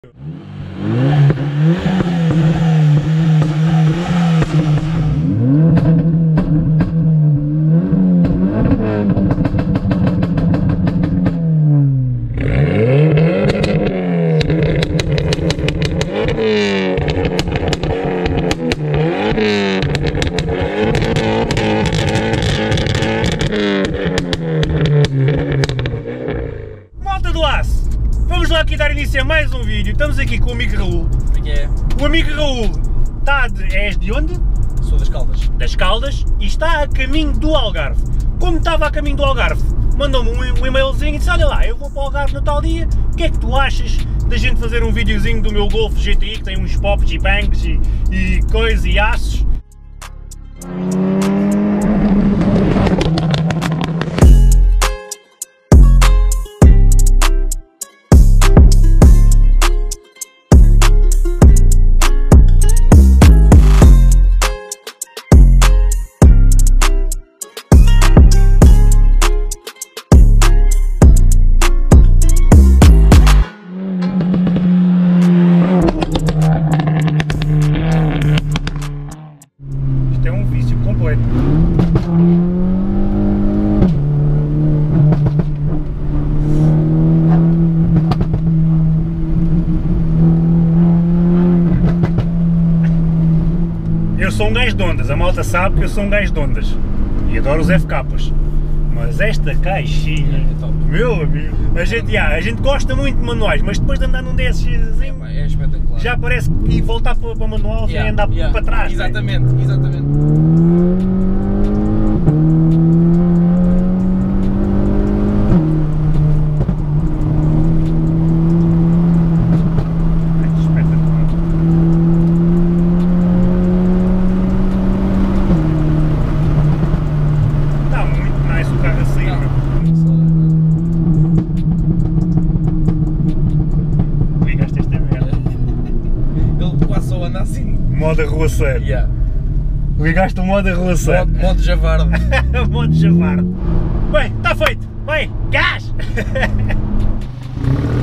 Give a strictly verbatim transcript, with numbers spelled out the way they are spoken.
Malta do Aço, vamos lá aqui dar início a mais um vídeo. Estamos aqui com o amigo Raul. O que é? O amigo Raul está de... és de onde? Sou das Caldas. Das Caldas, e está a caminho do Algarve. Como estava a caminho do Algarve, mandou-me um, um e-mailzinho e disse: olha lá, eu vou para o Algarve no tal dia, o que é que tu achas da gente fazer um videozinho do meu Golf G T I, que tem uns pops e bangs e, e coisas e aços? É um vício completo. Eu sou um gajo de ondas, a malta sabe que eu sou um gajo de ondas e adoro os F Ks, mas esta caixinha, É top. meu amigo, a gente, já, a gente gosta muito de manuais, mas depois de andar num desses assim, É, é espetacular. já parece que voltar para, para o manual já é Yeah, andar yeah. para trás. Exatamente, né? exatamente. Espetacular. Está muito nice o carro assim, Não. meu. Ligaste esta merda. Ele quase só anda assim. Modo arruaceiro. Yeah. Ligaste o modo arruaceiro. Modo, modo javarde. Modo javarde. Bem, está feito. Vai, gás!